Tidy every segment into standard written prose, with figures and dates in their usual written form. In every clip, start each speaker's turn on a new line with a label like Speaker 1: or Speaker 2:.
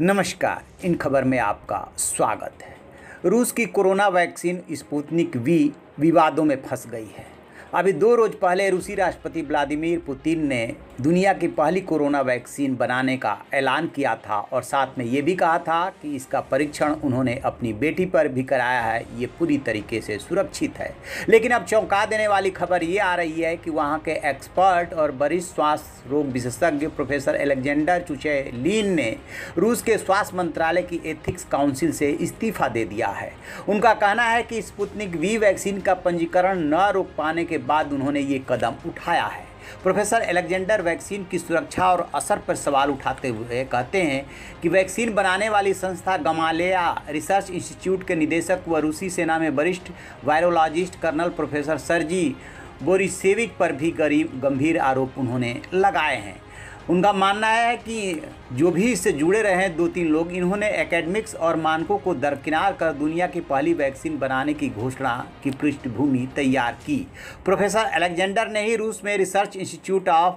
Speaker 1: नमस्कार, इन खबर में आपका स्वागत है। रूस की कोरोना वैक्सीन स्पुतनिक वी विवादों में फंस गई है। अभी 2 रोज पहले रूसी राष्ट्रपति व्लादिमीर पुतिन ने दुनिया की पहली कोरोना वैक्सीन बनाने का ऐलान किया था और साथ में ये भी कहा था कि इसका परीक्षण उन्होंने अपनी बेटी पर भी कराया है, ये पूरी तरीके से सुरक्षित है। लेकिन अब चौंका देने वाली खबर ये आ रही है कि वहाँ के एक्सपर्ट और वरिष्ठ स्वास्थ्य रोग विशेषज्ञ प्रोफेसर अलेक्जेंडर चुचेलिन ने रूस के स्वास्थ्य मंत्रालय की एथिक्स काउंसिल से इस्तीफा दे दिया है। उनका कहना है कि स्पुतनिक वी वैक्सीन का पंजीकरण न रोक पाने के बाद उन्होंने ये कदम उठाया है। प्रोफेसर अलेक्जेंडर वैक्सीन की सुरक्षा और असर पर सवाल उठाते हुए कहते हैं कि वैक्सीन बनाने वाली संस्था गमालेया रिसर्च इंस्टीट्यूट के निदेशक व रूसी सेना में वरिष्ठ virologist colonel professor Sergey Borisevich पर भी गंभीर आरोप उन्होंने लगाए हैं। उनका मानना है कि जो भी इससे जुड़े रहे 2-3 लोग, इन्होंने एकेडमिक्स और मानकों को दरकिनार कर दुनिया की पहली वैक्सीन बनाने की घोषणा की पृष्ठभूमि तैयार की। प्रोफेसर अलेक्जेंडर ने ही रूस में रिसर्च इंस्टीट्यूट ऑफ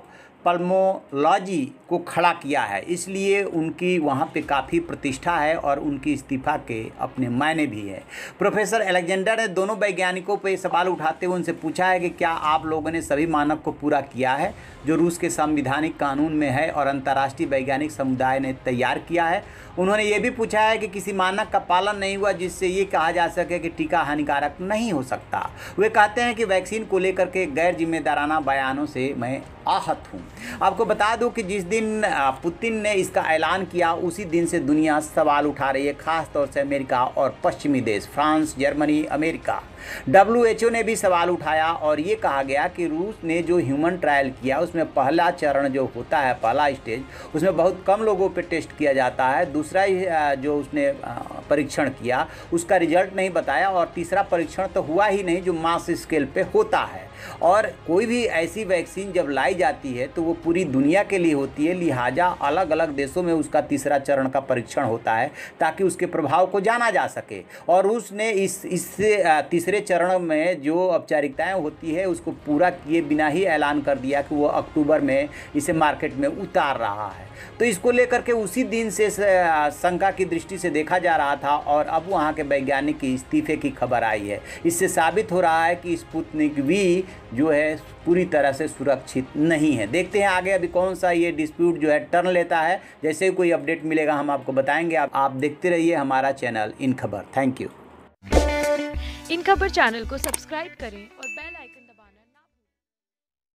Speaker 1: पल्मोलॉजी को खड़ा किया है, इसलिए उनकी वहाँ पे काफ़ी प्रतिष्ठा है और उनकी इस्तीफा के अपने मायने भी है। प्रोफेसर अलेक्जेंडर ने दोनों वैज्ञानिकों पे सवाल उठाते हुए उनसे पूछा है कि क्या आप लोगों ने सभी मानक को पूरा किया है जो रूस के संवैधानिक कानून में है और अंतर्राष्ट्रीय वैज्ञानिक समुदाय ने तैयार किया है। उन्होंने ये भी पूछा है कि किसी मानक का पालन नहीं हुआ जिससे ये कहा जा सके कि टीका हानिकारक नहीं हो सकता। वे कहते हैं कि वैक्सीन को लेकर के गैर जिम्मेदाराना बयानों से मैं आहत हूँ। आपको बता दूं कि जिस दिन पुतिन ने इसका ऐलान किया उसी दिन से दुनिया सवाल उठा रही है, खास तौर से अमेरिका और पश्चिमी देश फ्रांस, जर्मनी, अमेरिका। WHO ने भी सवाल उठाया और ये कहा गया कि रूस ने जो ह्यूमन ट्रायल किया उसमें पहला चरण जो होता है, पहला स्टेज, उसमें बहुत कम लोगों पे टेस्ट किया जाता है। दूसरा जो उसने परीक्षण किया उसका रिजल्ट नहीं बताया और तीसरा परीक्षण तो हुआ ही नहीं जो मास स्केल पे होता है। और कोई भी ऐसी वैक्सीन जब लाई जाती है तो वो पूरी दुनिया के लिए होती है, लिहाजा अलग अलग देशों में उसका तीसरा चरण का परीक्षण होता है ताकि उसके प्रभाव को जाना जा सके। और रूस ने इससे तीसरे चरण में जो औपचारिकताएं होती है उसको पूरा किए बिना ही ऐलान कर दिया कि वो अक्टूबर में इसे मार्केट में उतार रहा है। तो इसको लेकर के उसी दिन से शंका की दृष्टि से देखा जा रहा था और अब वहाँ के वैज्ञानिक के इस्तीफे की खबर आई है। इससे साबित हो रहा है कि स्पुतनिक वी जो है पूरी तरह से सुरक्षित नहीं है। देखते हैं आगे अभी कौन सा ये डिस्प्यूट जो है टर्न लेता है। जैसे ही कोई अपडेट मिलेगा हम आपको बताएंगे। आप देखते रहिए हमारा चैनल इन खबर। Thank you.
Speaker 2: इन खबर चैनल को सब्सक्राइब करें और